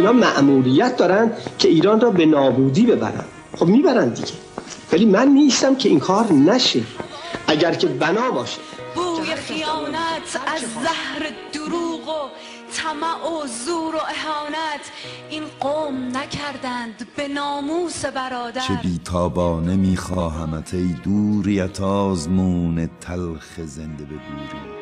اینا مأموریت دارن که ایران را به نابودی ببرن. خب میبرن دیگه، ولی من نیستم که این کار نشه. اگر که بنا باشه بوی خیانت از زهر دروغ و طمع و زور و اهانت این قوم نکردند به ناموس برادر. چه بیتابانه میخواهمت ای دوریت آزمون تلخ زنده به گوری.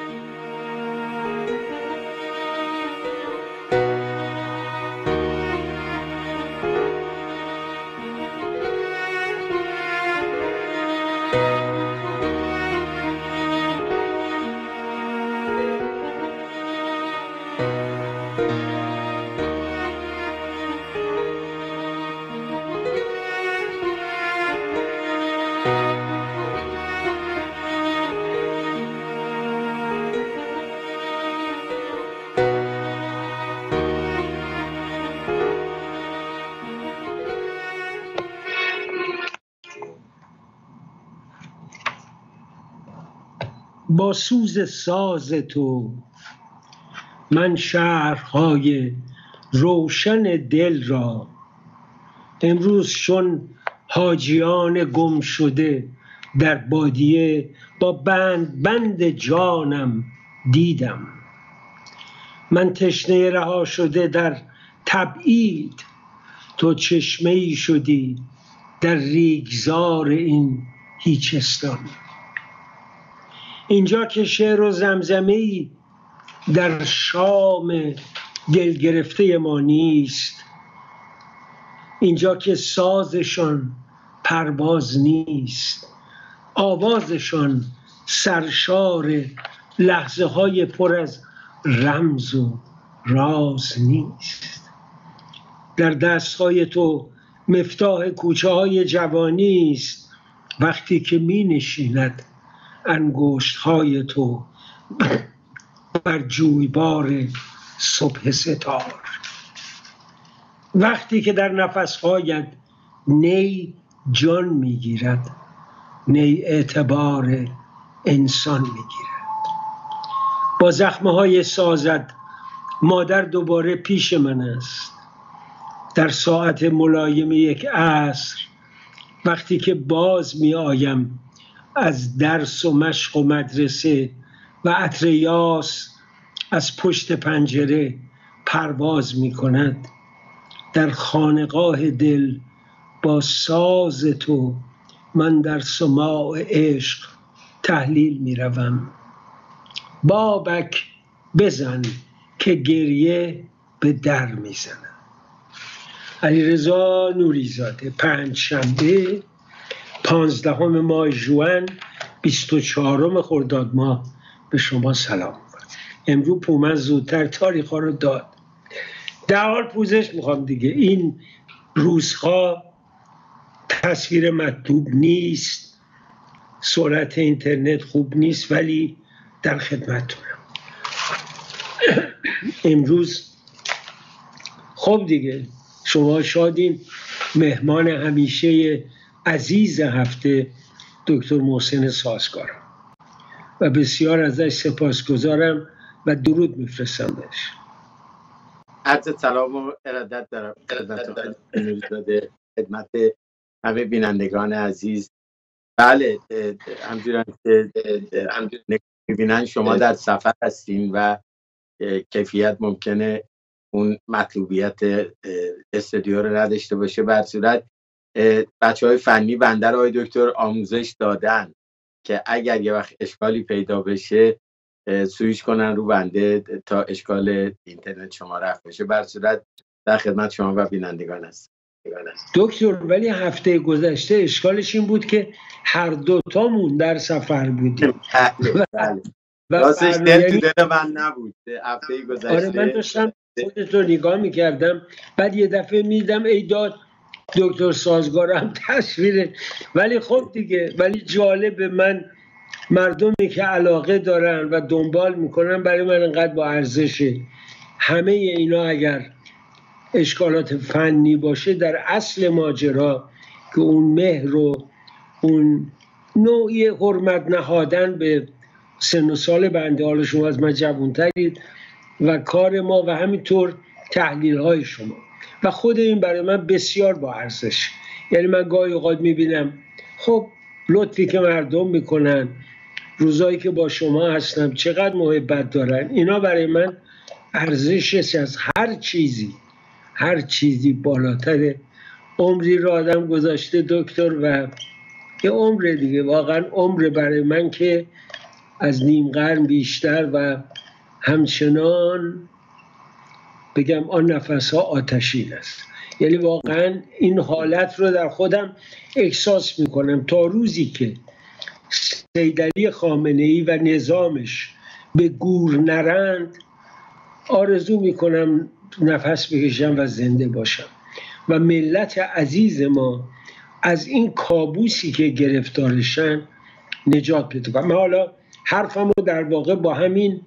با سوز ساز تو من شهرهای روشن دل را امروز چون حاجیان گم شده در بادیه با بند جانم دیدم. من تشنه رها شده در تبعید، تو چشمه‌ای شدی در ریگزار این هیچستان. اینجا که شعر و زمزمه‌ای در شام دل گرفته ما نیست، اینجا که سازشان پرواز نیست، آوازشان سرشار لحظه های پر از رمز و راز نیست. در دستهای تو مفتاح کوچه های جوانی است وقتی که می نشیند انگشت های تو بر جویبار صبح ستار. وقتی که در نفسهایت نی جان میگیرد، نی اعتبار انسان میگیرد. با زخمه های سازد مادر دوباره پیش من است. در ساعت ملایم یک عصر وقتی که باز می آیم از درس و مشق و مدرسه و عطر یاس از پشت پنجره پرواز می کند، در خانقاه دل با ساز تو من در سماع عشق تهلیل می روم. بابک بزن که گریه به در می زند. علیرضا نوریزاده. پنجشنبه 15 ماه ژوئن 24 خرداد ماه به شما سلام می‌کنم. امروز پومن زودتر تاریخ‌ها رو داد. در حال پوزش میخوام دیگه. این روزها تصویر مطلوب نیست، سرعت اینترنت خوب نیست، ولی در خدمتتونم. امروز خب دیگه شما شادین. مهمان همیشه عزیز هفته دکتر محسن سازگار و بسیار ازش سپاسگزارم و درود میفرستم بهش. عرض سلام و ارادت دارم خدمت همه بینندگان عزیز. بله، همچنان که میبینن شما در سفر هستین و کیفیت ممکنه اون مطلوبیت استودیو رو نداشته باشه. بر صورت بچه‌های فنی بنده رو دکتر آموزش دادن که اگر یه وقت اشکالی پیدا بشه سویچ کنن رو بنده تا اشکال اینترنت شما رفت بشه. بر صورت در خدمت شما و بینندگان هست. دکتر ولی هفته گذشته اشکالش این بود که هر دوتامون در سفر بودیم. بله. راستش دل تو دل من نبود هفته گذشته. آره من داشتم خودتو نگاه میکردم، بعد یه دفعه میدم ای داد دکتر سازگارم تصویره. ولی خب دیگه، ولی جالب، من مردمی که علاقه دارن و دنبال میکنن برای من انقدر با ارزشه. همه اینا اگر اشکالات فنی باشه، در اصل ماجرا که اون مهر و اون نوعی حرمت نهادن به سن و سال بنده، حالا شما از من جوانترید و کار ما و همینطور تحلیل های شما و خود این برای من بسیار با ارزش. یعنی من گاهی اوقات میبینم خب لطفی که مردم میکنن، روزایی که با شما هستم چقدر محبت دارن، اینا برای من ارزشش از هر چیزی بالاتره. عمری رو آدم گذاشته دکتر و یه عمر دیگه، واقعا عمر برای من که از نیم قرن بیشتر و همچنان بگم آن نفس ها آتشین است. یعنی واقعا این حالت رو در خودم احساس میکنم تا روزی که سیدعلی خامنه‌ای و نظامش به گور نرند آرزو میکنم نفس بکشم و زنده باشم و ملت عزیز ما از این کابوسی که گرفتارشن نجات پیدا کنم. من حالا حرفمو در واقع با همین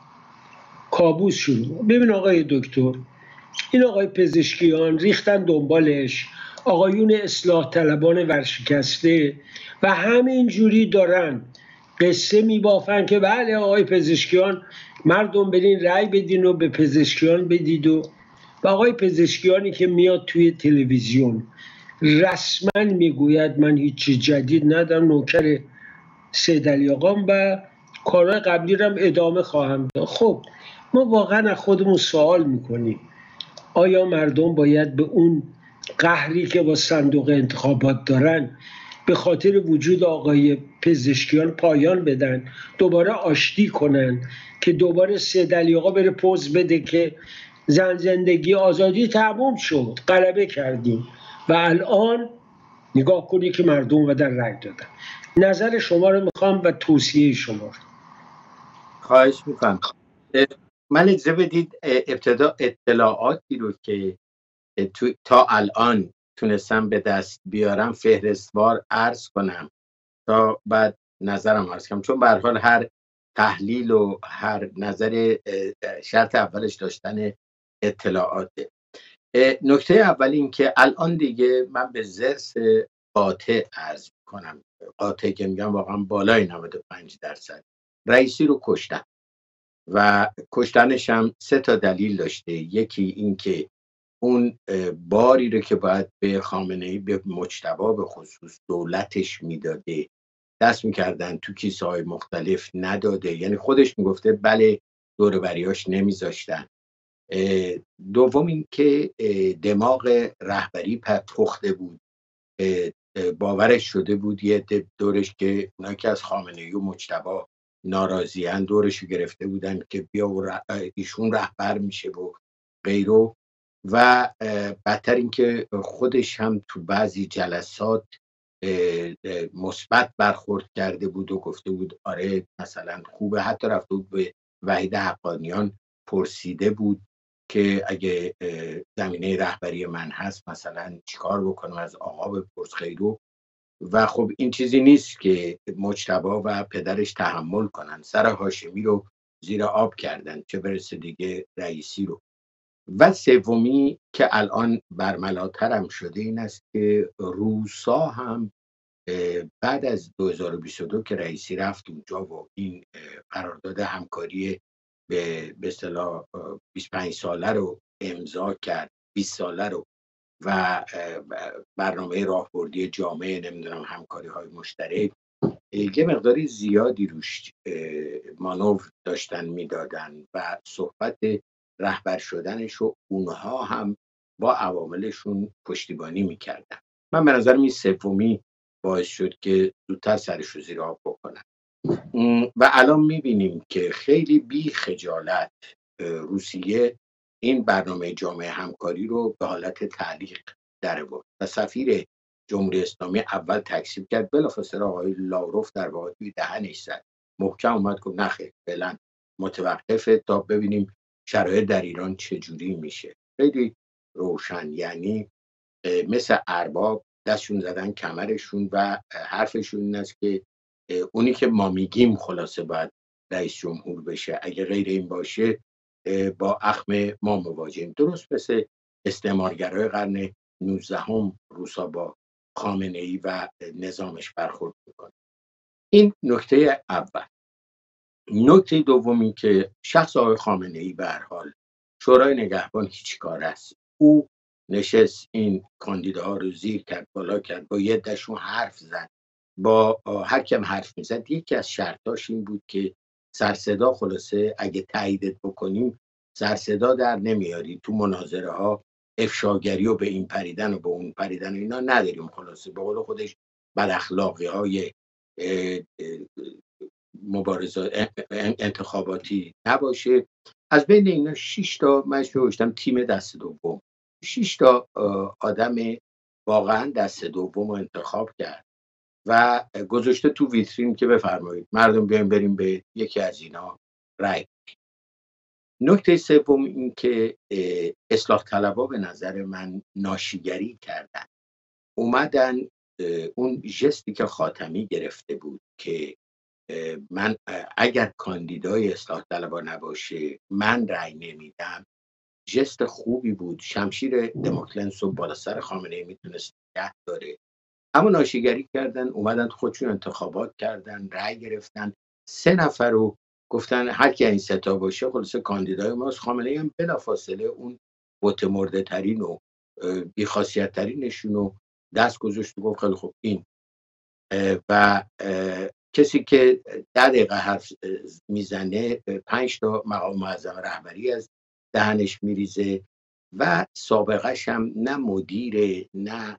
کابوس شروع. ببین آقای دکتر، این آقای پزشکیان ریختن دنبالش، آقایون اصلاح طلبان ورشکسته و همین جوری دارن قصه میبافن که بله آقای پزشکیان مردم برین رأی بدین و به پزشکیان بدید و آقای پزشکیانی که میاد توی تلویزیون رسما میگوید من هیچی جدید ندارم، نوکر سیدعلی آقام و کارهای قبلی رو هم ادامه خواهم داد. خب ما واقعا از خودمون سوال میکنیم آیا مردم باید به اون قهری که با صندوق انتخابات دارن به خاطر وجود آقای پزشکیان پایان بدن، دوباره آشتی کنن که دوباره سیدعلی آقا بره پوز بده که زن زندگی آزادی تموم شد، غلبه کردیم و الان نگاه کنی که مردم اومدن رای دادن. نظر شما رو میخوام و توصیه شما رو. خواهش میکنم. من اجازه بدید ابتدا اطلاعاتی رو که تا الان تونستم به دست بیارم فهرستوار عرض کنم تا بعد نظرم عرض کنم، چون به هر حال هر تحلیل و هر نظر شرط اولش داشتن اطلاعاته. نکته اول این که الان دیگه من به ضرس قاطع عرض کنم، قاطع که میگم واقعا بالای 95% رئیسی رو کشتن و کشتنش هم 3 تا دلیل داشته. یکی این که اون باری رو که باید به خامنه‌ای به مجتبی به خصوص دولتش میداده دست میکردن تو کیسه های مختلف نداده، یعنی خودش میگفته بله دور بریاش نمیذاشتن. دوم این که دماغ رهبری پخته بود، باورش شده بود یه دورش که اونا که از خامنه‌ای و مجتبی ناراضیان دورش گرفته بودن که بیا و ایشون رهبر میشه و غیره. و بدتر این که خودش هم تو بعضی جلسات مثبت برخورد کرده بود و گفته بود آره مثلا خوبه، حتی رفته بود به وحید حقانیان پرسیده بود که اگه زمینه رهبری من هست مثلا چیکار بکنم، از آقا بپرس غیره. و خب این چیزی نیست که مجتبی و پدرش تحمل کنن، سر هاشمی رو زیر آب کردن چه برسه دیگه رئیسی رو. و سومی که الان برملاتر هم شده این است که روسا هم بعد از 2022 که رئیسی رفت اونجا و این قرارداد همکاری به اصطلاح 25 ساله رو امضا کرد، 20 ساله رو و برنامه راهبردی جامعه نمیدونم همکاری های مشترک، یه مقداری زیادی روش مانور داشتن میدادن و صحبت رهبر شدنش رو اونها هم با عواملشون پشتیبانی میکردن. من به نظرم این سومی باعث شد که زودتر سرش رو زیر آب بکنن. و الان میبینیم که خیلی بی خجالت روسیه این برنامه جامعه همکاری رو به حالت تعلیق در آورد و سفیر جمهوری اسلامی اول تکذیب کرد، بلافاصله آقای لاوروف در واقع توی دهنش زد، محکم اومد گفت نخیر فعلا متوقفه تا ببینیم شرایط در ایران چجوری میشه. خیلی روشن، یعنی مثل ارباب دستشون زدن کمرشون و حرفشون این است که اونی که ما میگیم خلاصه باید رئیس جمهور بشه، اگه غیر این باشه با اخم ما مواجهیم. درست مثل استعمارگرای قرن 19 روسا با خامنه‌ای و نظامش برخورد میکنه. این نکته اول. نکته دومی که شخص آقای خامنه‌ای به هر حال شورای نگهبان هیچ کار است. او نشست این کاندیداها رو زیر کرد بالا کرد، با یه دشون حرف زد، با هر کم حرف میزد. یکی از شرطاش این بود که سرصدا، خلاصه اگه تاییدت بکنیم سرصدا در نمیاری، تو مناظره ها افشاگری و به این پریدن و به اون پریدن و اینا نداریم، خلاصه به قول خودش بد اخلاقی های مبارزات انتخاباتی نباشه. از بین اینا 6 تا من نوشتم تیم دست دوم، 6 تا آدم واقعا دست دوم رو انتخاب کرد و گذاشته تو ویترین که بفرمایید مردم بیاین بریم به یکی از اینا رای. نکته سوم این که اصلاح طلبها به نظر من ناشیگری کردن، اومدن اون ژستی که خاتمی گرفته بود که من اگر کاندیدای اصلاح طلبها نباشه من رأی نمیدم، ژست خوبی بود، شمشیر دموکلس رو بالا سر خامنه‌ای میتونست نگه داره. اما ناشیگری کردن، اومدن خودشون انتخابات کردن، رأی گرفتن، 3 نفر رو گفتن هر کی این 3 تا باشه خلاص کاندیدای ماست. خامنه‌ای هم بلافاصله اون بت مرده ترین و بی‌خاصیت ترینشون رو دست گذاشت و گفت خیلی خوب این و کسی که 10 دقیقه حرف میزنه 5 تا مقام معظم رهبری از دهنش میریزه و سابقه‌ش هم نه مدیر نه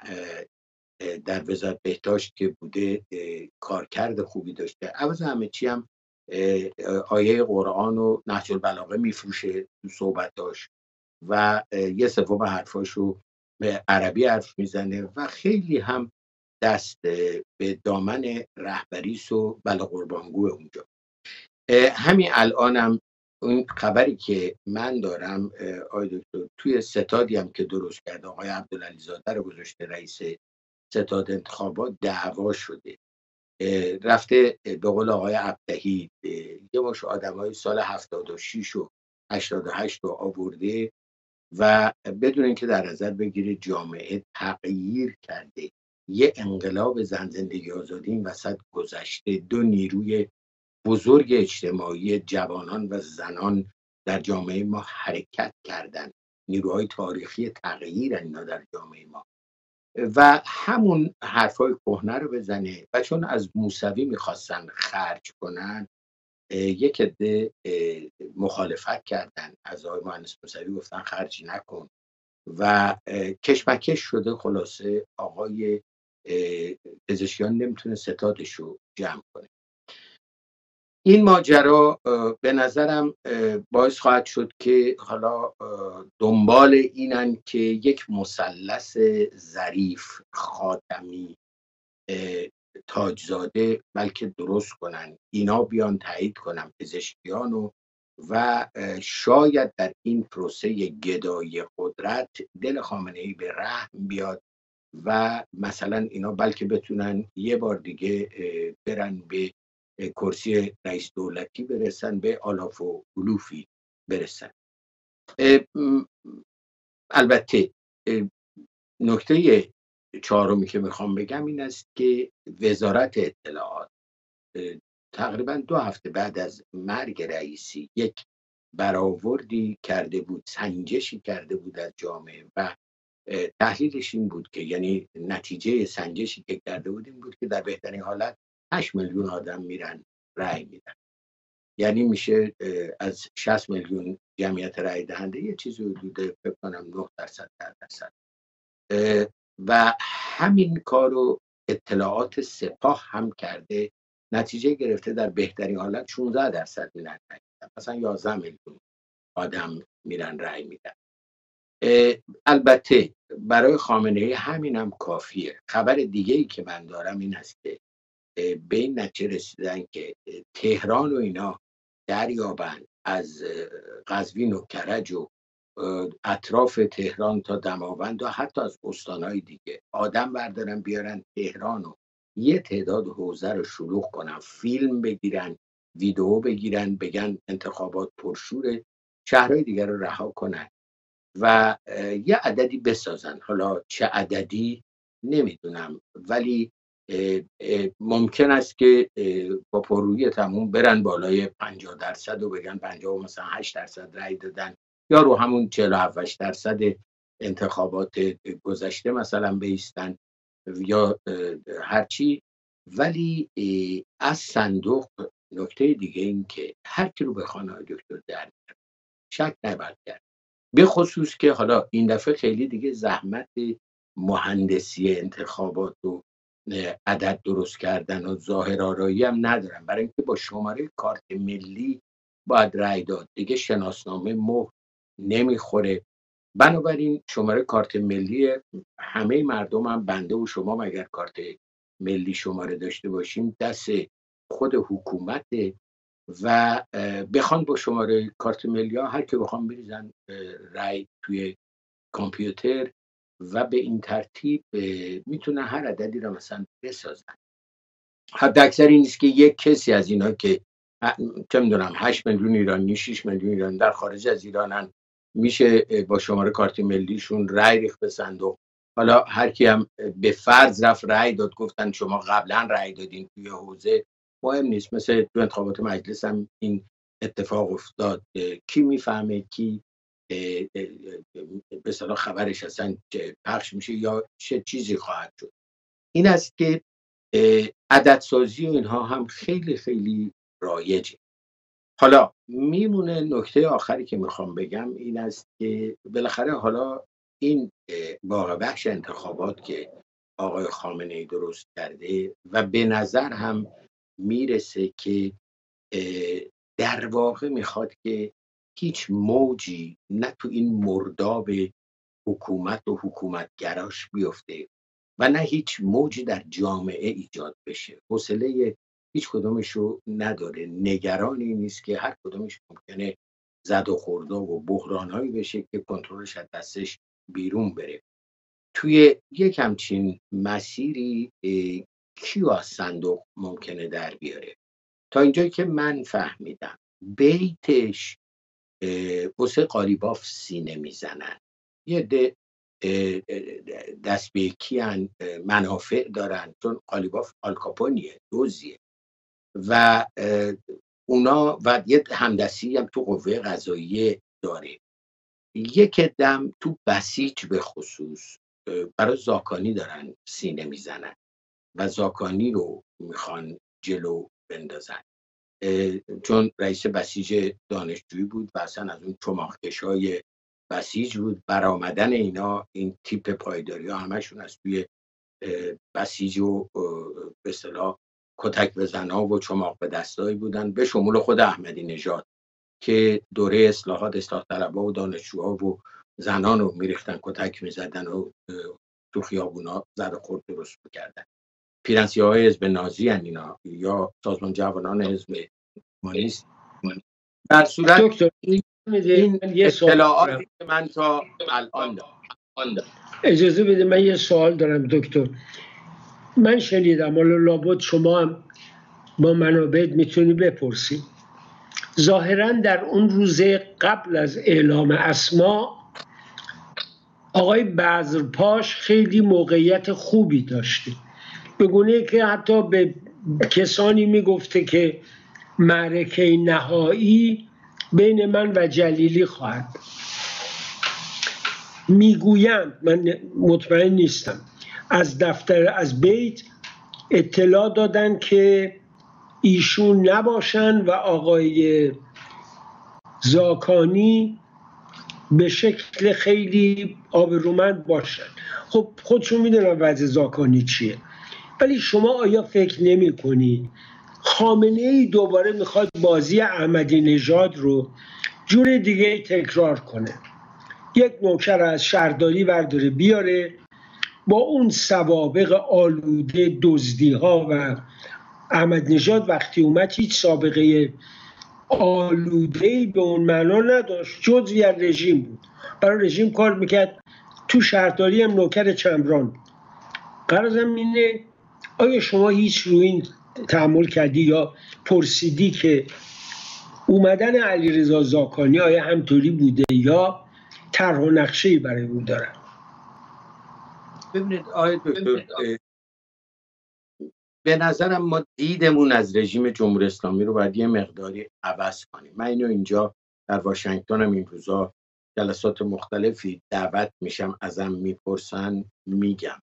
در وزارت بهداشت که بوده کارکرد خوبی داشته. عوض همه چی هم آیه قرآن و نهج البلاغه میفروشه تو صحبتاش و 1/3 حرفاشو به عربی حرف میزنه و خیلی هم دست به دامن رهبریس و بلا قربانگوه اونجا. همین الانم اون خبری که من دارم آقای دکتر، توی ستادی هم که درست کرده آقای عبدالعلی زاده رو گذاشته رئیس ستاد انتخابات، دعوا شده، رفته به قول آقای عبدهی یه مش آدمای سال 76 و 88 رو آورده و بدون اینکه در نظر بگیره جامعه تغییر کرده، یه انقلاب زن زندگی آزادی این وسط گذشته، 2 نیروی بزرگ اجتماعی جوانان و زنان در جامعه ما حرکت کردن، نیروهای تاریخی تغییر اینا در جامعه ما و همون حرفای کهنه رو بزنه و چون از موسوی میخواستن خرج کنن یک عده مخالفت کردن، از آقای مهندس موسوی گفتن خرجی نکن و کشمکش شده. خلاصه آقای پزشکیان نمیتونه ستادش رو جمع کنه. این ماجرا به نظرم باعث خواهد شد که حالا دنبال اینن که یک مثلث ظریف خاتمی تاجزاده بلکه درست کنن، اینا بیان تایید کنن پزشکیانو و شاید در این پروسه گدایی قدرت دل خامنه‌ای به رحم بیاد و مثلا اینا بلکه بتونن یه بار دیگه برن به کرسی رئیس دولتی برسن، به آلاف و علوفی برسن. البته نکته 4 که میخوام بگم این است که وزارت اطلاعات تقریبا 2 هفته بعد از مرگ رئیسی یک برآوردی کرده بود، سنجشی کرده بود از جامعه و تحلیلش این بود که یعنی نتیجه سنجشی که کرده بود این بود که در بهترین حالت 8 میلیون آدم میرن رأی میدن، یعنی میشه از 60 میلیون جمعیت رأی دهنده یه چیزی حدود فکر کنم 9% و همین کارو اطلاعات سپاه هم کرده، نتیجه گرفته در بهترین حالت 16% میرن رأی میدن، مثلا 11 میلیون آدم میرن رأی میدن. البته برای خامنه‌ای همین هم کافیه. خبر دیگه‌ای که من دارم این است که به این نتیجه رسیدن که تهران و اینا دریابن از قزوین و کرج و اطراف تهران تا دماوند و حتی از استانهای دیگه آدم بردارن بیارن تهران و یه تعداد حوزه رو شلوغ کنن، فیلم بگیرن، ویدئو بگیرن، بگن انتخابات پرشوره، شهرهای دیگر رو رها کنن و یه عددی بسازن. حالا چه عددی نمیدونم، ولی ممکن است که با پررویی تموم برن بالای 50% و بگن 50 مثلا 8% رأی دادن یا رو همون 47% انتخابات گذشته مثلا بیستن یا هرچی. ولی از صندوق نکته دیگه این که هر کی رو به خانه دکتر در شک نباید کرد، به خصوص که حالا این دفعه خیلی دیگه زحمت مهندسی انتخابات و عدد درست کردن و ظاهر آرایی هم ندارن، برای اینکه با شماره کارت ملی باید رأی داد، دیگه شناسنامه مهر نمیخوره. بنابراین شماره کارت ملی همه مردم هم بنده و شما مگر کارت ملی شماره داشته باشیم دست خود حکومت و بخوان با شماره کارت ملی ها هر که بخوان بریزن رای توی کامپیوتر و به این ترتیب میتونن هر عددی رو مثلا بسازن. حد اکثر این نیست که یک کسی از اینا که چه میدونم 8 میلیون ایرانی 6 میلیون ایرانی در خارج از ایرانن میشه با شماره کارت ملیشون رای ریخت به صندوق. حالا هر کی هم به فرض رفت رای داد، گفتن شما قبلا رای دادین توی حوزه، مهم نیست. مثل تو انتخابات مجلس هم این اتفاق افتاد. کی میفهمه کی به اصطلاح خبرش اصلا پخش میشه یا چه چیزی خواهد شد. این است که عددسازی و اینها هم خیلی خیلی رایجه. حالا میمونه نکته آخری که میخوام بگم این است که بالاخره حالا این واقع بخش انتخابات که آقای خامنه‌ای درست کرده و به نظر هم میرسه که در واقع میخواد که هیچ موجی نه تو این مرداب حکومت و حکومتگراش بیفته و نه هیچ موجی در جامعه ایجاد بشه. حوصله هیچ کدومشو نداره، نگرانی نیست که هر کدومش ممکنه زد و خورده و بحرانهایی بشه که کنترلش از دستش بیرون بره. توی یک همچین مسیری کیو از صندوق ممکنه در بیاره؟ تا اینجایی که من فهمیدم بیتش واسه قالیباف سینه میزنن، یه ده دست به یکی منافع دارن، چون قالیباف آلکاپونیه، دوزیه و اونا و یه همدستی هم تو قوه قضاییه داره. یک دم تو بسیج به خصوص برای زاکانی دارن سینه میزنن و زاکانی رو میخوان جلو بندازن، چون رئیس بسیج دانشجویی بود و اصلا از اون چماخکشای بسیج بود. برآمدن اینا این تیپ پایداری ها همشون از توی بسیج و به اصطلاح کتک بزنا و چماق به دستایی بودن، به شمول خود احمدی نژاد که دوره اصلاح طلبها و دانشجوها و زنان رو میریختن کتک میزدن و تو خیابونا زد و خورد درست میکردن. پیرنسی‌های حزب نازی هن اینا یا سازمان جوانان حزب کمونیست. در صورت دکتر این اطلاعاتی که من تا الان دارم. اجازه بده من یه سوال دارم دکتر. من شنیدم، حالا لابد شما هم با منابع میتونی بپرسی، ظاهرا در اون روز قبل از اعلام اسما آقای بذرپاش خیلی موقعیت خوبی داشته، به گونه که حتی به کسانی میگفته که معرکه نهایی بین من و جلیلی خواهد. میگویند، من مطمئن نیستم، از دفتر از بیت اطلاع دادن که ایشون نباشن و آقای زاکانی به شکل خیلی آبرومند باشن. خب خودشون میدونن وضع زاکانی چیه، ولی شما آیا فکر نمی کنی خامنه‌ای دوباره میخواد بازی احمدی نژاد رو جور دیگه تکرار کنه؟ یک نوکر از شهرداری برداره بیاره با اون سوابق آلوده دزدی ها و احمد نژاد وقتی اومد هیچ سابقه آلوده‌ای به اون معنا نداشت، جزوی از رژیم بود، برای رژیم کار میکرد، تو شهرداری هم نوکر چمران بود. غرضم اینه آیا شما هیچ روی این تأمل کردی یا پرسیدی که اومدن علیرضا زاکانی آیا همطوری بوده یا طرح و نقشه‌ای برای او داره؟ ببینید آقای دکتر، به نظرم ما دیدمون از رژیم جمهوری اسلامی رو باید یه مقداری عوض کنیم. من اینو اینجا در واشنگتن هم این روزا جلسات مختلفی دعوت میشم، ازم میپرسن، میگم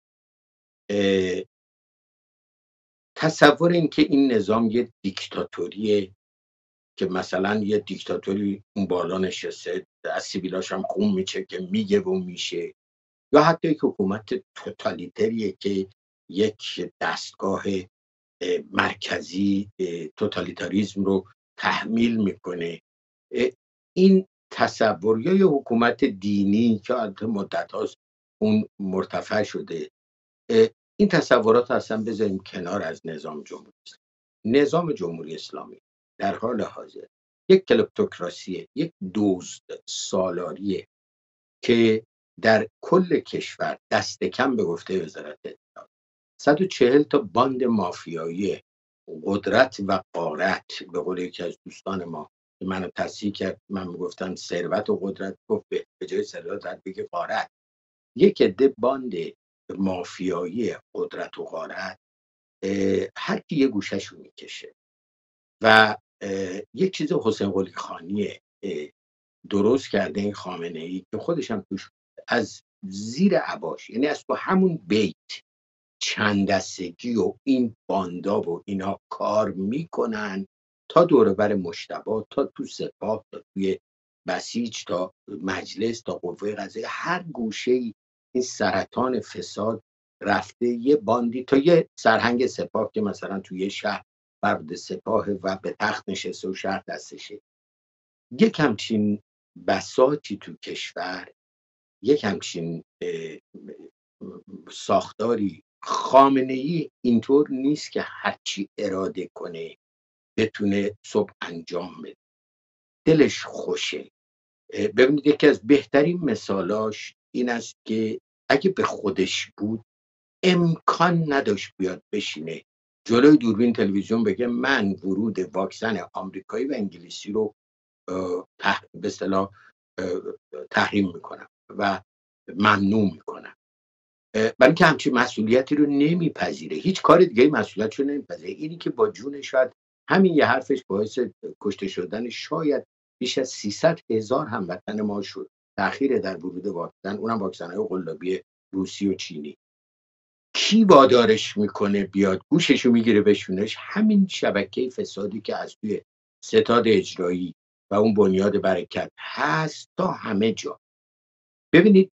تصور این که این نظام یه دیکتاتوریه که مثلا یه دیکتاتوری اون بالا نشسته از سیبیلاش هم خون میچه که میگه و میشه، یا حتی یک حکومت توتالیتریه که یک دستگاه مرکزی توتالیتاریزم رو تحمیل میکنه. این تصور یا یه حکومت دینی که البته مدت هاست اون مرتفع شده، این تصورات اصلا بذاریم کنار از نظام جمهوری اسلامی. نظام جمهوری اسلامی در حال حاضر یک کلپتوکراسیه، یک دزد سالاریه که در کل کشور دست کم به گفته وزارت اطلاعات 140 تا باند مافیایی قدرت و غارت، به قول یکی از دوستان ما که منو تصحیح کرد، من میگفتم ثروت و قدرت، گفت به جای ثروت بگه غارت. یک عده باند مافیایی قدرت و غارت هر کی یه گوشه‌شو میکشه و یک چیز حسین قلی خانی درست کرده این خامنه‌ای که خودش هم توش از زیر عباش، یعنی از تو همون بیت چند دستگی و این باندا و اینا کار میکنن تا دور بر مجتبی، تا تو سپاه، تا توی بسیج، تا مجلس، تا قوه قضاییه، هر گوشه‌ای این سرطان فساد رفته یه باندی، تا یه سرهنگ سپاه که مثلا توی یه شهر برد سپاه و به تخت نشسته و شهر دستشه. یک همچین بساطی تو کشور، یک همچین ساختاری، خامنه‌ای اینطور نیست که هرچی اراده کنه بتونه صبح انجام بده. دلش خوشه. ببینید یکی از بهترین مثالاش این است که اگه به خودش بود امکان نداشت بیاد بشینه جلوی دوربین تلویزیون بگه من ورود واکسن آمریکایی و انگلیسی رو به اصطلاح تحریم میکنم و ممنوع میکنم، برای اینکه همچین مسئولیتی رو نمیپذیره. هیچ کار دیگه مسئولیتش رو نمیپذیره. اینی که با جون شاید همین یه حرفش باعث کشته شدن شاید بیش از 300,000 هموطن ما شد. تأخیر در ورود واکسن، اونم واکسن‌های قلابی روسی و چینی. کی وادارش میکنه بیاد گوششو میگیره بشونش؟ همین شبکه فسادی که از توی ستاد اجرایی و اون بنیاد برکت هست تا همه جا. ببینید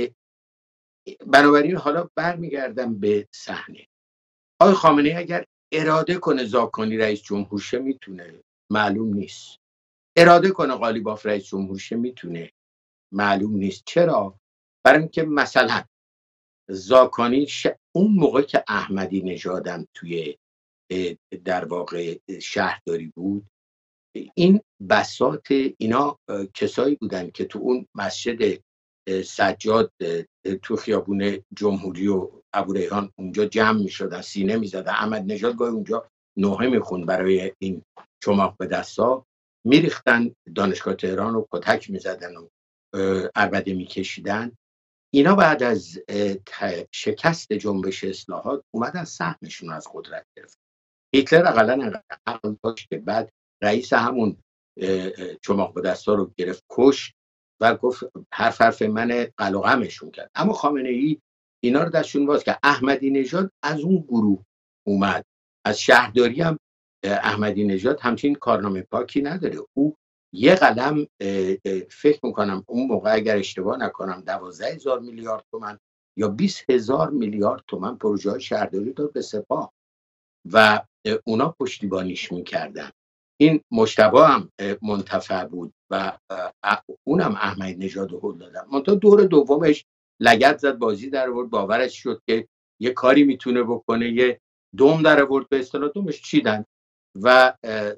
بنابراین حالا برمیگردم به صحنه. آقای خامنه‌ای اگر اراده کنه زاکانی رئیس جمهور شه میتونه، معلوم نیست. اراده کنه قالیباف رئیس جمهور شه میتونه، معلوم نیست. چرا؟ برای اینکه مثلا زاکانی اون موقع که احمدی نژادم توی در واقع شهرداری بود، این بساط اینا کسایی بودن که تو اون مسجد سجاد تو خیابون جمهوری و ابوریحان اونجا جمع می‌شدن، سینه می‌زدن. احمد نژاد گاهی اونجا نوحه می‌خوند برای این چماق به دستا، میریختن دانشگاه تهران و کتک می‌زدن و عربده می‌کشیدن. اینا بعد از شکست جنبش اصلاحات اومدن سهمشون از قدرت گرفت. هیتلر اقلا عقل داشت که بعد رئیس همون چماق به دستا رو گرفت کشت و گفت حرف من قلقمشون کرد. اما خامنه‌ای اینا رو دستشون باز کرد. احمدی نژاد از اون گروه اومد. از شهرداری هم احمدی نژاد همچین کارنامه پاکی نداره. او یه قلم فکر میکنم اون موقع اگر اشتباه نکنم 12,000 میلیارد تومان یا 20,000 میلیارد تومان پروژه شهرداری داد به سپاه و اونا پشتیبانیش میکردن. این مجتبی هم منتفع بود و اونم احمدی نژاد رو هل دادن. منتها دور دومش لگد زد، بازی در آورد، باورش شد که یه کاری میتونه بکنه، یه دوم در آورد، به اصطلاح دومش چیدن و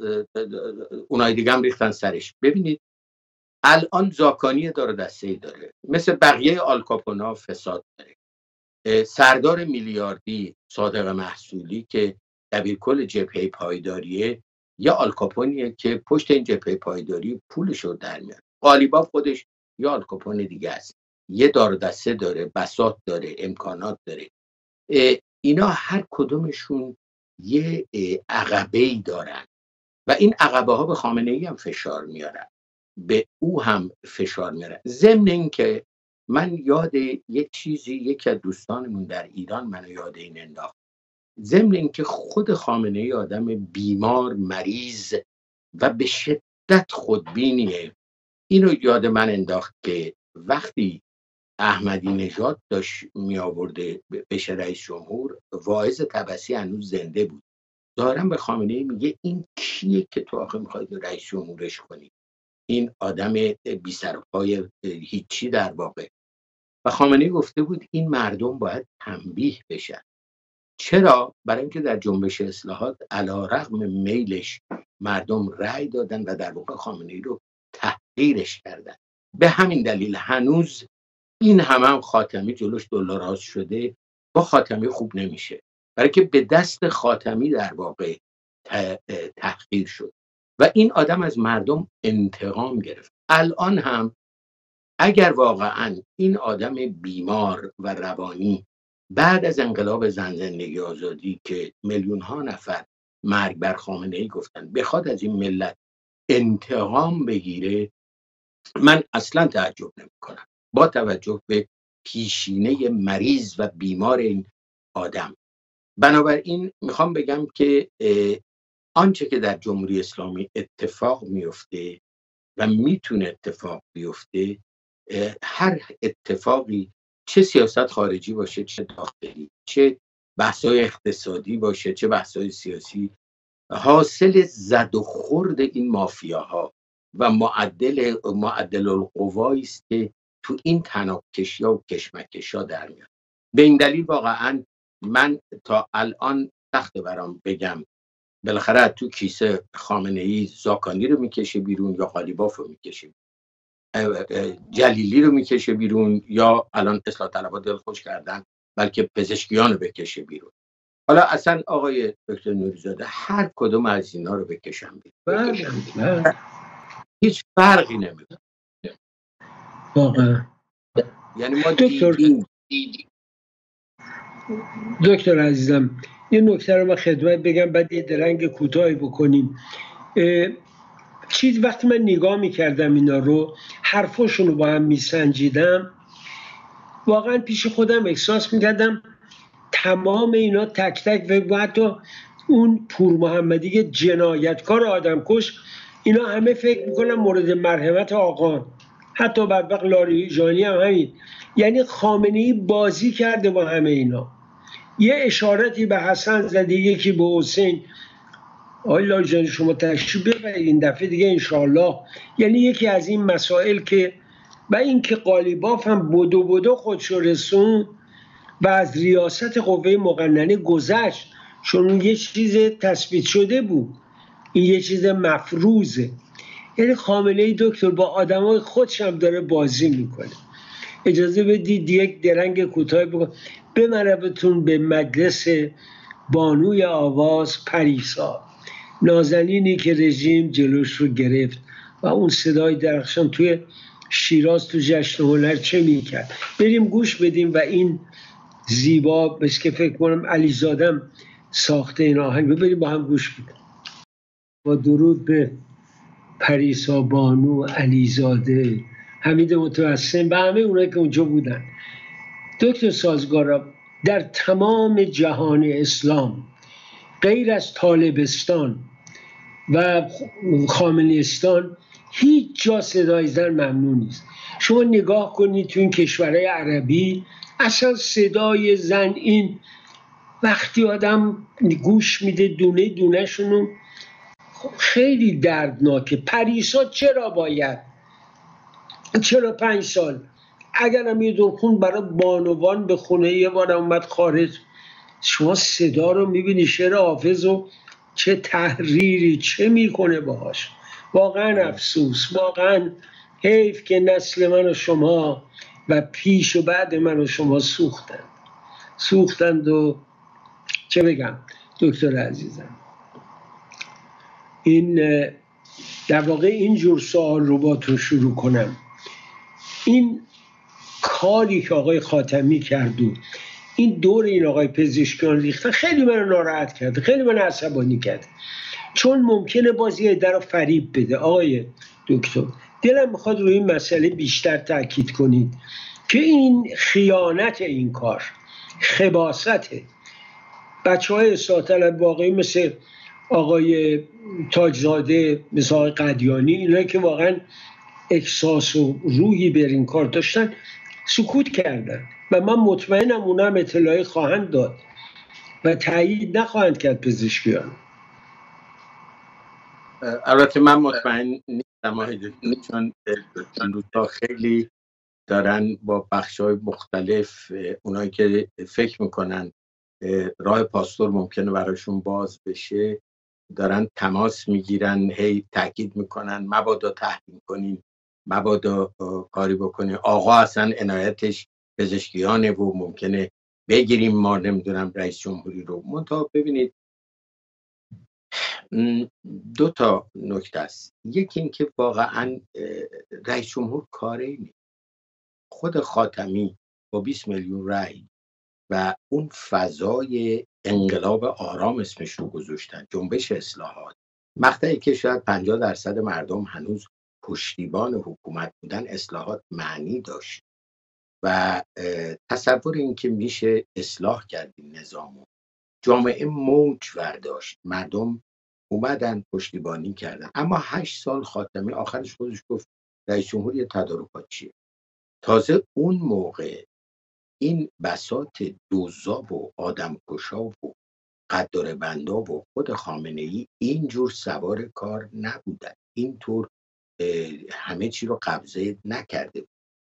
اونای دیگه هم ریختن سرش. ببینید الان زاکانی داره دسته‌ای داره، مثل بقیه آلکاپونا فساد داره. سردار میلیاردی صادق محصولی که دبیرکل جبهه پایداریه، یا آلکاپونیه که پشت این جبهه پایداری پولش رو در میاره. قالیباف خودش یا آلکاپون دیگه است، یه دار دسته داره، بساط داره، امکانات داره. اینا هر کدومشون یه عقبه‌ای دارن و این عقبه ها به خامنه‌ای هم فشار میارن. به او هم فشار میاره. ضمن این که من یاد یک چیزی یکی از دوستانمون در ایران منو یاد این انداخت. ضمن این که خود خامنه‌ای آدم بیمار، مریض و به شدت خودبینیه، اینو یاد من انداخت که وقتی احمدی نژاد داشت می آورده بشه رئیس جمهور، واعظ طبسی هنوز زنده بود. ظاهرا به خامنه‌ای میگه این کیه که تو آخه میخوای رئیس جمهورش کنی؟ این آدم بی سر و پای هیچی در واقع. و خامنه‌ای گفته بود این مردم باید تنبیه بشن. چرا؟ برای اینکه در جنبش اصلاحات علیرغم میلش مردم رأی دادن و در واقع خامنه‌ای رو تحقیرش کردن. به همین دلیل هنوز این هم خاتمی جلوش دل‌راست شده، با خاتمی خوب نمیشه، برای که به دست خاتمی در واقع تحقیر شد و این آدم از مردم انتقام گرفت. الان هم اگر واقعا این آدم بیمار و روانی بعد از انقلاب زن زندگی آزادی که میلیون ها نفر مرگ بر خامنه‌ای گفتن بخواد از این ملت انتقام بگیره، من اصلا تعجب نمی کنم با توجه به پیشینه مریض و بیمار این آدم. بنابراین میخوام بگم که آنچه که در جمهوری اسلامی اتفاق میفته و میتونه اتفاق بیفته، هر اتفاقی چه سیاست خارجی باشه، چه داخلی، چه بحث‌های اقتصادی باشه، چه بحث‌های حاصل زد و خورد این مافیاها و معدل القوایی است که تو این تنابکشی‌ها و کشمکش‌ها در میاد. به این دلیل واقعا من تا الان سخت برام بگم بالاخره تو کیسه خامنه‌ای زاکانی رو میکشه بیرون یا قالیباف رو میکشه، جلیلی رو میکشه بیرون، یا الان اصلاح طلبها دلخوش کردن بلکه پزشکیان رو بکشه بیرون. حالا اصلا آقای دکتر نوری‌زاده هر کدوم از اینا رو بکشن بیرون، هیچ فرقی نمیکنه واقعا. یعنی ما دیدیم. دکتر عزیزم یه نکته رو من خدمت بگم بعد یه درنگ کوتاهی بکنیم. وقتی من نگاه میکردم اینا رو، حرفاشون رو با هم میسنجیدم، واقعا پیش خودم احساس میکردم تمام اینا تک تک و حتی اون پور محمدی جنایتکار آدمکش، اینا همه فکر میکنم مورد مرحمت آقان، حتی بدبخت لاری جانی هم همین. یعنی خامنه‌ای بازی کرده با همه اینا. یه اشارتی به حسن زده، یکی به حسین. آقای لاری جانی شما تشریف ببرید این دفعه دیگه انشالله. یعنی یکی از این مسائل که و این که قالیباف هم بدو خودشو رسون و از ریاست قوه مقننه گذشت، چون یه چیز تثبیت شده بود، این یه چیز مفروضه. یعنی خامنه‌ای دکتر با آدمای خودش هم داره بازی میکنه. اجازه بدید یک درنگ کوتاه بگم. بمربتون به مجلس بانوی آواز پریسا، نازنینی که رژیم جلوش رو گرفت و اون صدای درخشان توی شیراز تو جشن هنر چه میکرد. بریم گوش بدیم و این زیبا بس که فکر کنم علیزادم ساخته این آهنگ، بریم با هم گوش بدیم. با درود به پریسا بانو، علیزاده، حمید متوسم و همه اونایی که اونجا بودن. دکتر سازگارا، در تمام جهان اسلام غیر از طالبستان و خامنه‌ایستان هیچ جا صدای زن ممنوع نیست. شما نگاه کنید تو این کشورهای عربی اصلا صدای زن، این وقتی آدم گوش میده دونه دونه شونو، خیلی دردناکه. پریسا چرا 5 سال اگرم یه دورخون برای بانوان به خونه یه بار اومد خارج، شما صدا رو میبینی شعر حافظ و چه تحریری چه میکنه باهاش. واقعا افسوس، واقعا حیف که نسل من و شما و پیش و بعد من و شما سوختند و چه بگم دکتر عزیزم. این در واقع اینجور سوال رو با تو شروع کنم. این کاری که آقای خاتمی کرد و این دور این آقای پزشکیان ریختن خیلی من ناراحت کرد، خیلی من عصبانی کرد، چون ممکنه بازی در رو فریب بده. آقای دکتر دلم میخواد روی این مسئله بیشتر تاکید کنید که این خیانت، این کار خباسته. بچه‌های اصلاح طلب واقعی مثل آقای تاجزاده، مثل آقای قدیانی، اینا که واقعا احساس و روحی بر این کار داشتن سکوت کردن و من مطمئنم اونا هم اطلاعی خواهند داد و تایید نخواهند کرد پزشکیان. البته من مطمئن نیستم چون این روزها خیلی دارن با بخش‌های مختلف، اونایی که فکر میکنن راه پاستور ممکنه براشون باز بشه دارن تماس میگیرن، هی تاکید میکنن مبادا تحریم کنین، مبادا کاری بکنین، آقا اصلا عنایتش پزشکیانه و ممکنه بگیریم ما نمیدونم رئیس جمهوری رو. منتها ببینید دو تا نکته است. یکی این که واقعا رئیس جمهور کاری نیست. خود خاتمی با 20 میلیون رأی و اون فضای انقلاب آرام اسمش رو گذاشتن، جنبش اصلاحات، مقطعی که شاید 50% مردم هنوز پشتیبان حکومت بودن، اصلاحات معنی داشت و تصور این که میشه اصلاح کرد این نظامو، جامعه موج برداشت، مردم اومدن پشتیبانی کردن. اما 8 سال خاتمی آخرش خودش گفت رئیس جمهور یه تدارکات چیه. تازه اون موقع این بساط دوزاب و آدمکشا و قدر بندا و خود خامنه‌ای اینجور سوار کار نبودن، اینطور همه چی رو قبضه نکرده بود.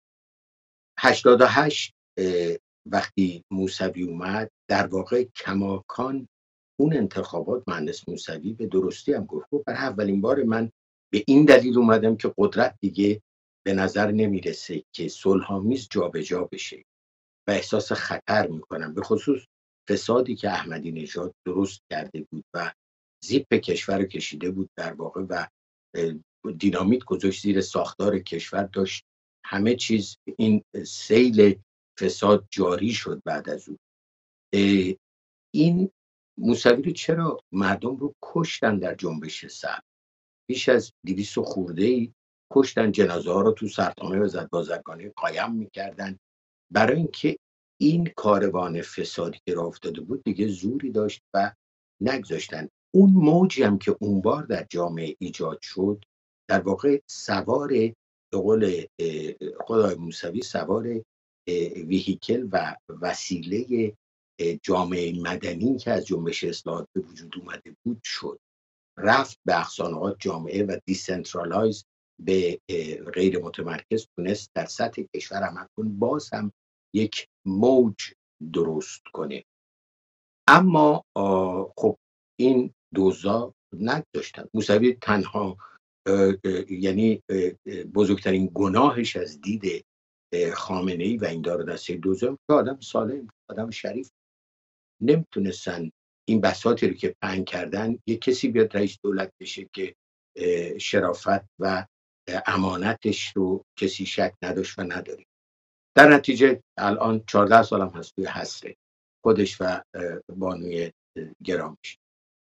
88 وقتی موسوی اومد، در واقع کماکان اون انتخابات مهندس موسوی به درستی هم گفت برای اولین بار من به این دلیل اومدم که قدرت دیگه به نظر نمیرسه که صلح‌آمیز جابجا بشه و احساس خطر میکنم، به خصوص فسادی که احمدی نژاد درست کرده بود و زیپ کشور رو کشیده بود در واقع و دینامیت گذاشت زیر ساختار کشور، داشت همه چیز، این سیل فساد جاری شد. بعد از اون این موسوی رو چرا مردم رو کشتن در جنبش سبز؟ بیش از 200 خورده‌ای کشتن، جنازه ها رو تو سرخانه و بازرگانی قایم میکردن، برای اینکه این کاروان فسادی که راه افتاده بود دیگه زوری داشت و نگذاشتن. اون موجی هم که اون بار در جامعه ایجاد شد، در واقع سوار، به قول خدای موسوی، سوار ویهیکل و وسیله جامعه مدنی که از جنبش اصلاحات به وجود اومده بود شد، رفت به اقصانقات جامعه و دیسنترالایز به غیر متمرکز، تونست در سطح کشور عمل کنه، باز هم یک موج درست کنه. اما خب این دوزا نگذاشتن. موسوی تنها یعنی بزرگترین گناهش از دید خامنه‌ای و این دار دسته دوزا که آدم سالم، آدم شریف، نمیتونستن این بساطی رو که پنگ کردن یک کسی بیاد رئیس دولت بشه که شرافت و امانتش رو کسی شک نداشت و نداری. در نتیجه الان 14 سالم هست توی حسره خودش و بانوی گرامیش.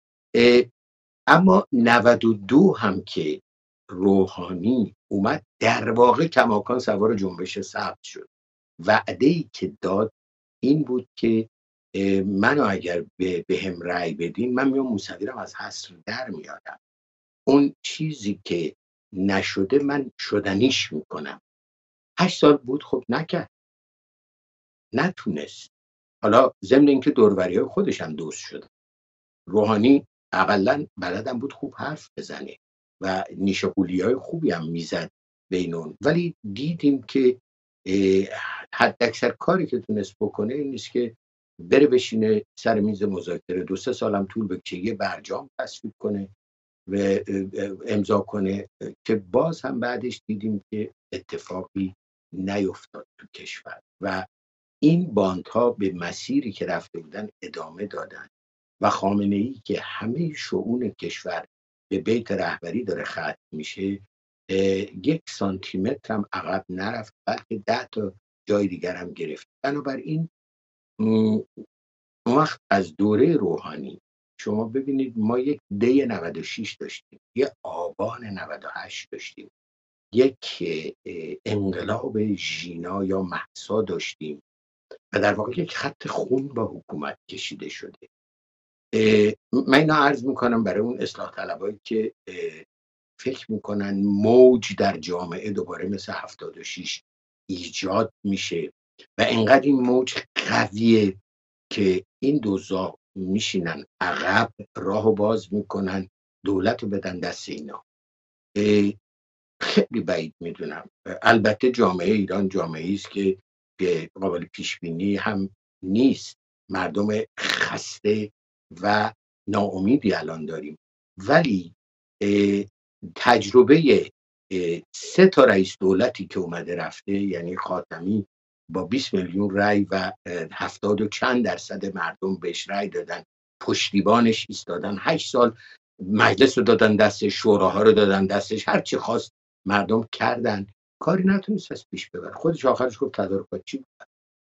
اما 92 هم که روحانی اومد، در واقع کماکان سوار جنبش سبز شد. وعده‌ای که داد این بود که منو اگر به هم رأی بدین، من میام موسوی رو از حصر در میارم، اون چیزی که نشده من شدنیش میکنم. 8 سال بود، خب نکرد، نتونست. حالا ضمن اینکه دوروری‌های خودش هم دوست شد. روحانی اقلن بلدم بود خوب حرف بزنه و نیشه‌قولی‌های خوبی هم میزد بین اون، ولی دیدیم که حداکثر کاری که تونست بکنه این نیست که بره بشینه سر میز مذاکره 2-3 سالم طول بکشه یه برجام تصویب کنه و امضا کنه، که باز هم بعدش دیدیم که اتفاقی نیفتاد تو کشور و این باندها به مسیری که رفته بودن ادامه دادن و خامنه‌ای که همه شؤون کشور به بیت رهبری داره ختم میشه، 1 سانتیمتر هم عقب نرفت، بلکه 10 تا جای دیگر هم گرفت. بنابراین اون وقت از دوره روحانی شما ببینید ما یک دی 96 داشتیم، یه آبان 98 داشتیم یک انقلاب ژینا یا مهسا داشتیم و در واقع یک خط خون با حکومت کشیده شده. من اینا عرض میکنم برای اون اصلاح طلبایی که فکر میکنن موج در جامعه دوباره مثل 76 ایجاد میشه و انقدر این موج قویه که این دوزا میشینن عقب، راهو باز میکنن، دولت رو بدن دست اینا. خیلی بعید میدونم. البته جامعه ایران جامعه است که قابل پیش بینی هم نیست، مردم خسته و ناامیدی الان داریم، ولی تجربه 3 رئیس دولتی که اومده رفته، یعنی خاتمی با 20 میلیون رای و 70 و چند درصد مردم بهش رای دادن، پشتیبانش ایستادن، 8 سال مجلس رو دادن دستش، شوراها رو دادن دستش، هر چی خواست مردم کردن، کاری نتونست از پیش ببر. خودش آخرش گفت تدارکات چی بود.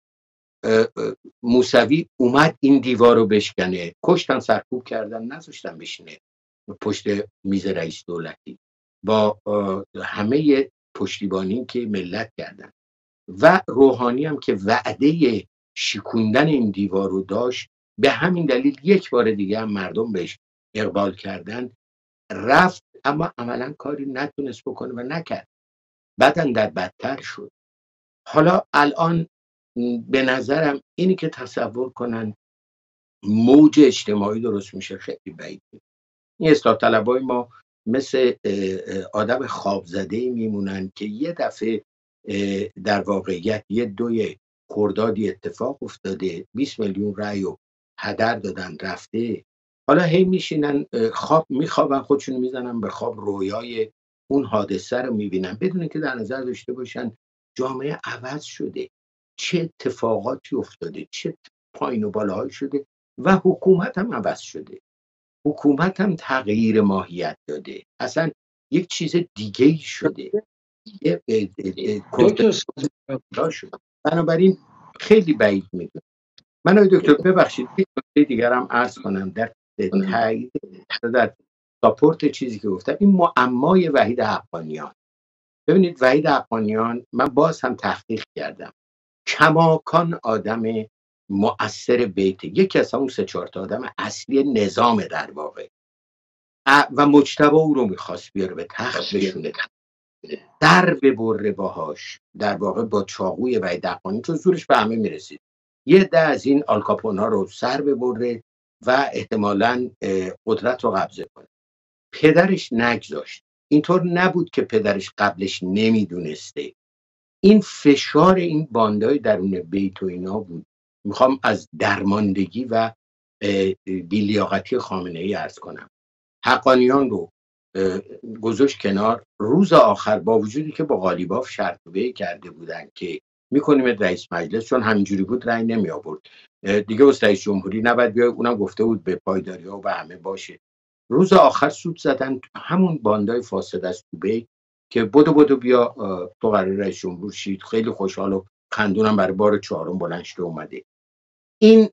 موسوی اومد این دیوار رو بشکنه، کشتن، سرکوب کردن، نذاشتن بشینه پشت میز رئیس دولتی با همه پشتیبانی که ملت کردن. و روحانی هم که وعده شکوندن این دیوار رو داشت، به همین دلیل یک بار دیگه هم مردم بهش اقبال کردن، رفت اما عملا کاری نتونست بکنه و نکرد، بعدن در بدتر شد. حالا الان به نظرم اینی که تصور کنن موج اجتماعی درست میشه خیلی بعید. این اصلاح طلبای ما مثل آدم خواب زده میمونن که یه دفعه در واقعیت 2 خردادی اتفاق افتاده، 20 میلیون رأی رو هدر دادن رفته، حالا هی میشینن میخوابن، خودشون میزنن به خواب، رویای اون حادثه رو میبینن بدون که در نظر داشته باشن جامعه عوض شده، چه اتفاقاتی افتاده، چه پایین و بالاهایی شده و حکومت هم عوض شده، حکومت هم تغییر ماهیت داده، اصلا یک چیز دیگه ای شده، شده. بنابراین خیلی بعید میدونم. من دکتر ببخشید یک نکته دیگر هم عرض کنم در تایید در ساپورت چیزی که گفتم، این معمای وحید حقانیان. ببینید وحید حقانیان من باز هم تحقیق کردم، کماکان آدم مؤثر بیت، یکی از همون 3-4 تا آدم اصلی نظام در واقع، و مجتبی او رو میخواست بیاره به تخت بشونه، در ببره باهاش، در واقع با چاقوی وحید حقانی، چون زورش به همه میرسید، یه ده از این آلکاپونا رو سر ببره و احتمالاً قدرت رو قبضه کنه. پدرش نگذاشت. اینطور نبود که پدرش قبلش نمیدونسته، این فشار این باندای درون بیت و اینا بود. میخوام از درماندگی و بی‌لیاقتی خامنه‌ای عرض کنم. حقانیان رو گذاشت کنار. روز آخر با وجودی که با قالیباف شرط و بیع کرده بودن که میکنیم رئیس مجلس، چون همینجوری بود رأی نمی آورد دیگه، واسه رئیس جمهوری نباید بیاد، اونم گفته بود به پایداری‌ها و به همه باشه. روز آخر سود زدن همون باندای فاسد از تو بیع که بدو بیا تو قرار رئیس جمهور شید، خیلی خوشحال و خندونم برای بار 4 بلند شده اومده. این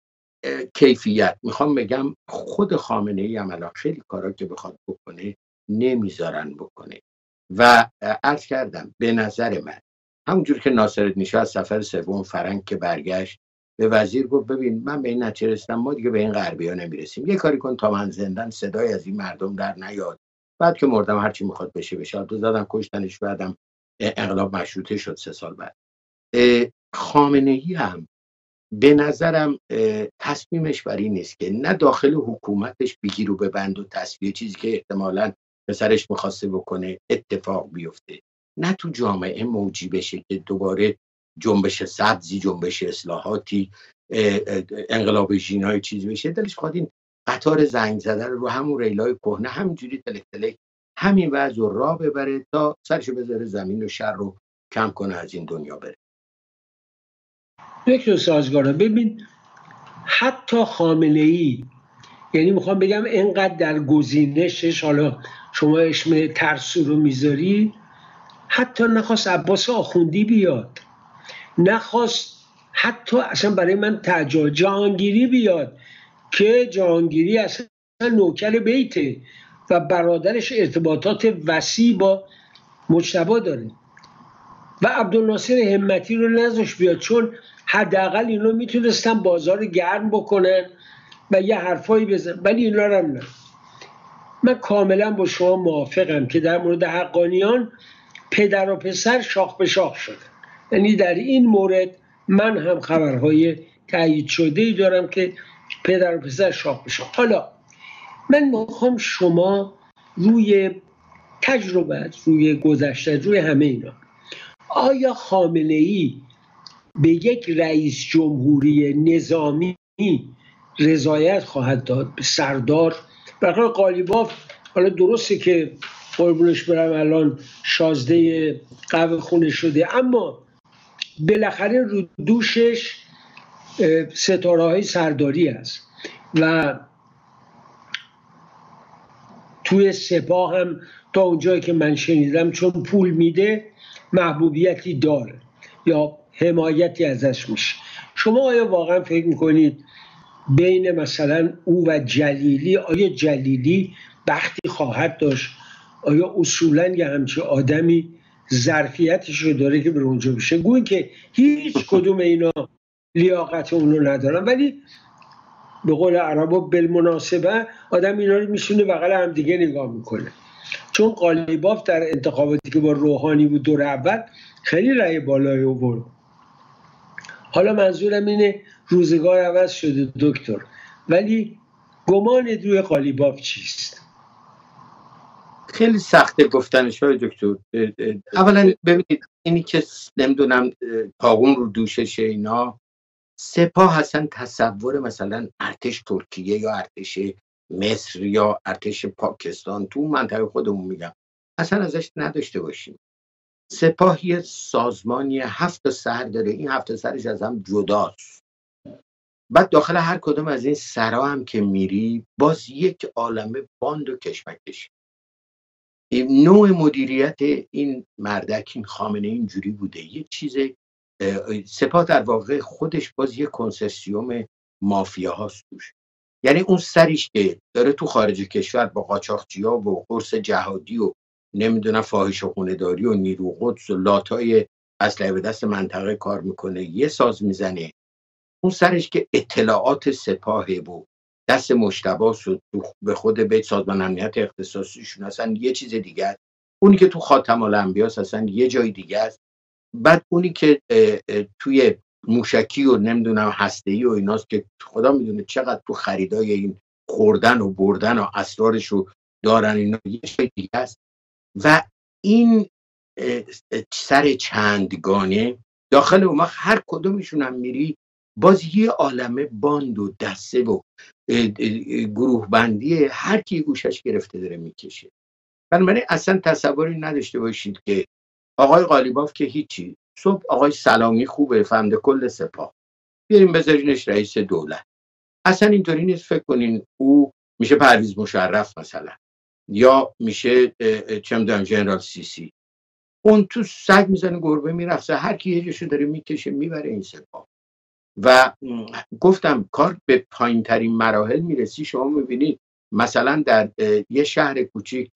کیفیت میخوام بگم خود خامنه‌ای عملا خیلی کارا که بخواد بکنه نمیذارن بکنه. و عرض کردم به نظر من همونجور که ناصرالدین شاه از سفر 3 فرنگ که برگشت به وزیر گفت ببین من به این نتیجه رسیدم ما دیگه به این غربی‌ها نمیرسیم، یه کاری کن تا من زندان صدای از این مردم در نیاد، بعد که مردم هر چی میخواد بشه. دو زدن کشتنش، بعدم انقلاب مشروطه شد 3 سال بعد. خامنه‌ای هم به نظرم تصمیمش بر این نیست که نه داخل حکومتش بگیر و ببند و تصفیه، چیزی که احتمالاً پسرش میخواسته بکنه، اتفاق بیفته، نه تو جامعه موجی بشه که دوباره جنبش سبزی، جنبش اصلاحاتی، انقلاب ژینای چیزی بشه. دلش خواهد این قطار زنگ زده رو همون ریلای کهنه همینجوری تلک تلک همین وضع رو راه ببره تا سرشو بذاره زمین و شر رو کم کنه از این دنیا بره. فکر سازگاره. ببین حتی خامنه‌ای، یعنی میخوام بگم اینقدر در گزینشش، حالا شما اسم ترسو رو میذاری، حتی نخواست عباس آخوندی بیاد، نخواست حتی اصلا برای من جهانگیری بیاد که جهانگیری اصلا نوکر بیته و برادرش ارتباطات وسیع با مجتبی داره و عبدالناصر همتی رو نذاش بیاد، چون حداقل اینا میتونستن بازار گرم بکنن و یه حرفایی بزن، ولی اینا رو هم نه. من کاملا با شما موافقم که در مورد حقانیان پدر و پسر شاخ به شاخ شدن. یعنی در این مورد من هم خبرهای تایید شده ای دارم که پدر و پسر شاخ به شاخ. حالا من میخوام شما روی تجربه، روی گذشته، روی همه اینا، آیا خامنه‌ای به یک رئیس جمهوری نظامی رضایت خواهد داد؟ به سردار برای قالیباف، حالا درسته که قربونش برم الان شازده قهوه خونه شده، اما بالاخره رو دوشش ستاره های سرداری است و توی سپاه هم تا اونجایی که من شنیدم چون پول میده محبوبیتی داره یا حمایتی ازش میشه. شما آیا واقعا فکر میکنید بین مثلا او و جلیلی، آیا جلیلی بختی خواهد داشت؟ آیا اصولا یه همچه آدمی ظرفیتش رو داره که بر اونجا بشه؟ گویی که هیچ کدوم اینا لیاقت اونو ندارن، ولی به قول عربا بالمناسبه آدم اینا رو میشونه بغل هم دیگه نگاه میکنه. چون قالیباف در انتخاباتی که با روحانی بود دور اول خیلی رأی بالایی آورد. حالا منظورم اینه روزگار عوض شده دکتر، ولی گمان روی قالیباف چیست؟ خیلی سخته گفتنش های دکتر. اولا ببینید اینی که نمیدونم پاغون رو دوششه اینا، سپاه اصلا تصور مثلا ارتش ترکیه یا ارتش مصر یا ارتش پاکستان تو منطقه خودمون میگم اصلا ازش نداشته باشیم. سپاه یه سازمانی 7 سر داره، این 7 سرش از هم جداست. بعد داخل هر کدوم از این سرا هم که میری باز یک عالمه باند و کشمکش. نوع مدیریت این مردک، این خامنه اینجوری بوده. یه چیز سپاه در واقع خودش باز یه کنسرسیوم مافیا هاست توش. یعنی اون سریش که داره تو خارج کشور با قاچاقچیا و قرص جهادی و نمیدونم فاحش و خونه‌داری و نیرو قدس و لاتای اسلحه به دست منطقه کار میکنه، یه ساز میزنه. اون سرش که اطلاعات سپاه و دست مجتبی و به خود بیت سازمان امنیت اختصاصیشون اصلا یه چیز دیگه است. اونی که تو خاتم الانبیا اصلا یه جای دیگه است. بعد اونی که توی موشکی و نمیدونم هسته‌ای و ایناست که خدا میدونه چقدر تو خریدای این خوردن و بردن و اسرارش رو دارن، اینا یه جای دیگه است. و این سر چندگانه داخل اون هر کدومشون هم میری باز یه عالمه باند و دسته و گروه بندی هر کی گوشش گرفته داره میکشه. بنابراین اصلا تصوری نداشته باشید که آقای قالیباف که هیچی، صبح آقای سلامی خوبه فهمده کل سپاه بیاریم بذارینش رئیس دولت، اصلا اینطوری نیست. فکر کنین او میشه پرویز مشرف مثلا یا میشه چه میدونم ژنرال سیسی، اون تو سگ میزنه گربه میرفته، هر کی یه جاشو داره میکشه میبره این سپاه. و گفتم کار به پایین ترین مراحل میرسی. شما میبینید مثلا در یه شهر کوچیک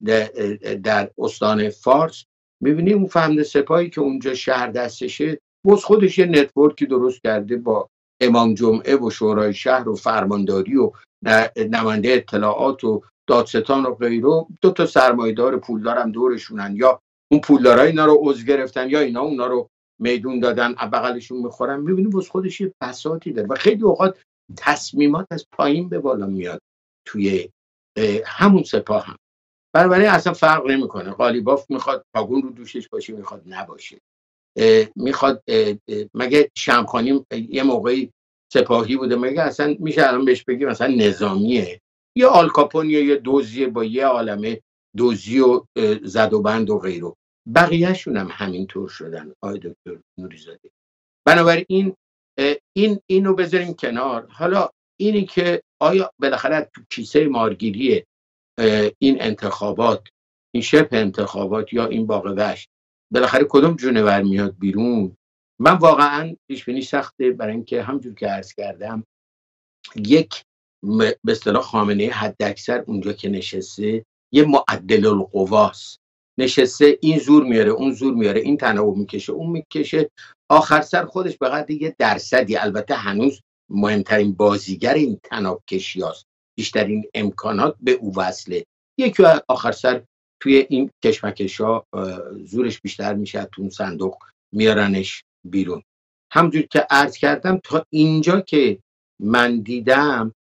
در استان فارس میبینید اون فهمده سپاهی که اونجا شهر دستشه باز خودش یه نتورکی درست کرده با امام جمعه و شورای شهر و فرمانداری و نماینده اطلاعات و دادستان و غیره. 2 سرمایه‌دار پولدار هم دورشونن، یا اون پولدارا اینا رو عضو گرفتن یا اینا اونا رو میدون دادن بغلشون میخورن. میبینید باز خودش یه بساطی داره و خیلی اوقات تصمیمات از پایین به بالا میاد توی همون سپاه هم. بنابراین اصلا فرق نمیکنه. قالیباف میخواد پاگون رو دوشش باشه، میخواد نباشه، میخواد مگه شمخانی یه موقعی سپاهی بوده، مگه اصلا میشه الان بهش بگی مثلا نظامیه یا آلکاپون یا یه دوزیه با یه عالمه دوزی و زد و بند و غیره؟ بقیهشون هم همینطور شدن آقای دکتر نوری‌زاده. بنابراین اینو بذاریم کنار. حالا اینی که آیا بالاخره تو کیسه مارگیری این انتخابات، این شبه انتخابات یا این باغ وحش بالاخره کدوم جونور میاد بیرون، من واقعا پیش بینی سخته. برای اینکه همونجور که عرض کردم یک به اصطلاح خامنه حد اکثر اونجا که نشسته یه معدل القواست. نشسته این زور میاره اون زور میاره، این تناوب میکشه اون میکشه، آخر سر خودش به قدر یه درصدی، البته هنوز مهمترین بازیگر این تناب کشی هست، بیشترین امکانات به او وصله، یکی آخر سر توی این کشمکش ها زورش بیشتر میشه، تو اون صندوق میارنش بیرون. همونجور که عرض کردم تا اینجا که من دیدم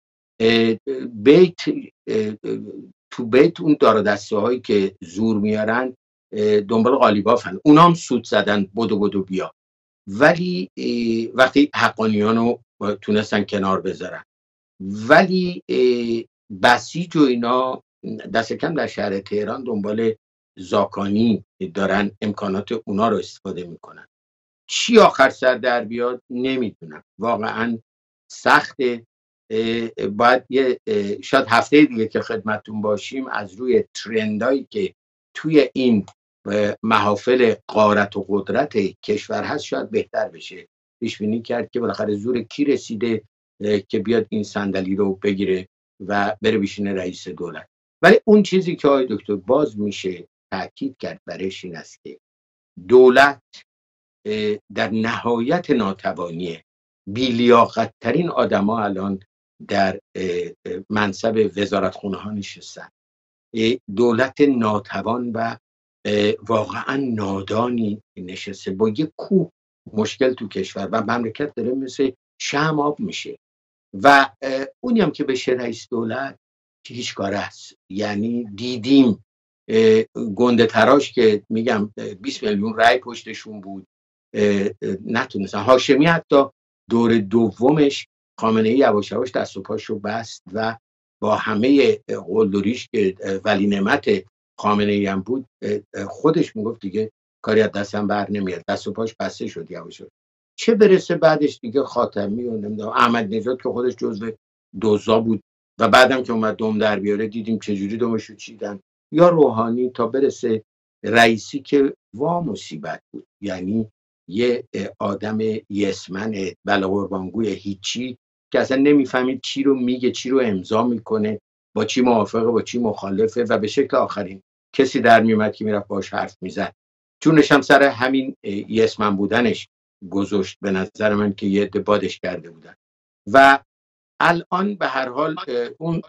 تو بیت اون دار دسته هایی که زور میارن دنبال قالیبافن، اونا هم سود زدن بدو بیا، ولی وقتی حقانیان رو تونستن کنار بذارن، ولی بسیج و اینا دست کم در شهر تهران دنبال زاکانی دارن، امکانات اونا رو استفاده میکنن. چی آخر سر در بیاد نمیدونم، واقعا سخته. باید شاید هفته دیگه که خدمتون باشیم از روی ترندایی که توی این محافل غارت و قدرت کشور هست شاید بهتر بشه پیش بینی کرد که بالاخره زور کی رسیده که بیاد این صندلی رو بگیره و بره بشینه رئیس دولت. ولی اون چیزی که آقای دکتر باز میشه تاکید کرد برش این است که دولت در نهایت ناتوانیه، بی‌لیاقت ترین آدما الان در منصب وزارتخونه ها نشستن، دولت ناتوان و واقعا نادانی نشسته با یک کوه مشکل تو کشور و مملکت داره مثل شمع آب میشه و اونی هم که بشه رئیس دولت که هیچ کاره است. یعنی دیدیم گنده تراش که میگم 20 میلیون رای پشتشون بود نتونستن. هاشمی حتی دور دومش خامنه‌ای یواش یواش دست و پاشو بست و با همه قلدریش که ولی نعمت خامنه‌ای هم بود خودش میگفت دیگه کاری از دستم بر نمیاد، دست و پاش بسته شد یواش یواش. چه برسه بعدش دیگه خاتمی و نمیدونم احمد نژاد که خودش جزو دوزا بود و بعدم که اومد دوم در بیاره دیدیم چجوری دومشو چیدن، یا روحانی تا برسه رئیسی که وا مصیبت بود. یعنی یه آدم یسمن بلا قربانگوی هیچی که اصلا نمیفهمید چی رو میگه چی رو امضا میکنه، با چی موافقه با چی مخالفه و به شکل آخرین کسی در میومد که میرفت باش حرف میزد. چونش هم سر همین یسمن بودنش گذاشت به نظر من که یه عده بادش کرده بودن. و الان به هر حال اون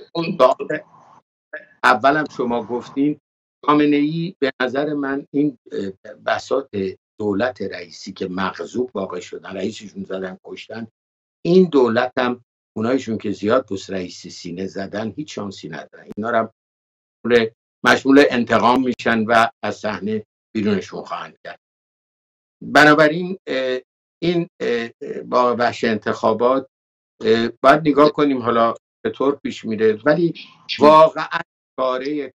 اولم شما گفتین خامنه‌ای به نظر من این بساط دولت رئیسی که مغضوب واقع شدن، رئیسشون زدن کشتن، این دولت هم اونایشون که زیاد پس رئیسی سینه زدن هیچ شانسی ندارن، اینا رو مشمول انتقام میشن و از صحنه بیرونشون خواهند کرد. بنابراین این با وحش انتخابات باید نگاه کنیم حالا به طور پیش میره، ولی واقعا کار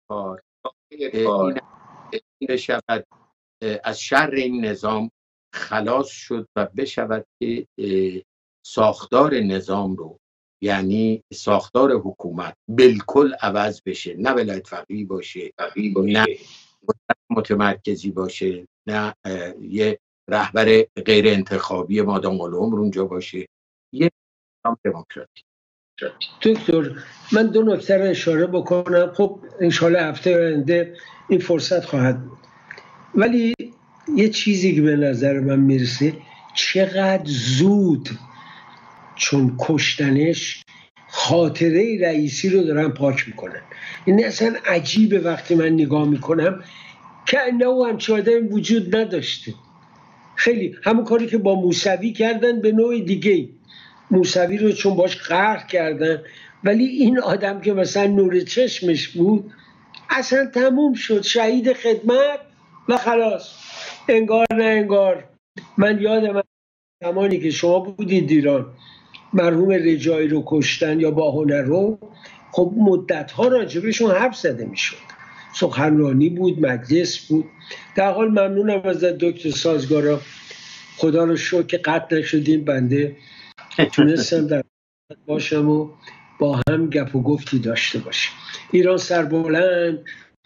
این بشود از شر این نظام خلاص شد و بشود که ساختار نظام رو، یعنی ساختار حکومت بالکل عوض بشه، نه ولایت فقیهی باشه، نه متمرکزی باشه، نه یه رهبر غیر انتخابی مادام العمر اونجا باشه، یه نظام دموکراتیک. دکتر من دو نکته رو اشاره بکنم، خب انشالله هفته آینده این فرصت خواهد بود، ولی یه چیزی که به نظر من میرسه چقدر زود چون کشتنش خاطره رئیسی رو دارن پاک میکنن. این اصلا عجیبه وقتی من نگاه میکنم که نه همچه آدمی وجود نداشته. خیلی همون کاری که با موسوی کردن به نوع دیگه، موسوی رو چون باش قهر کردن، ولی این آدم که مثلا نور چشمش بود اصلا تموم شد، شهید خدمت و خلاص، انگار نه انگار. من یادم زمانی که شما بودید ایران مرحوم رجایی رو کشتن یا باهنر رو، خب مدت‌ها راجبشون حرف زده میشد، سخنرانی بود، مجلس بود. در حال ممنونم از دکتر سازگارا، خدا رو شکر که قطع نشدیم، بنده تونستم در باشم و با هم گپ و گفتی داشته باشیم. ایران سربلند،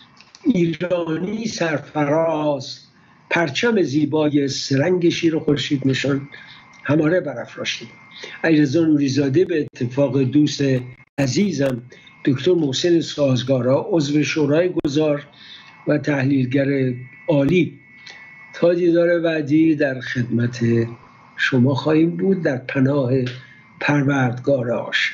ایرانی سرفراز، پرچم زیبای سرنگ شیر و خورشید نشان هماره برافراشته. علیرضا نوری‌زاده به اتفاق دوست عزیزم دکتر محسن سازگارا عضو شورای گذار و تحلیلگر عالی. تا دیدار بعدی در خدمت شما خواهیم بود در پناه پروردگار عاشق.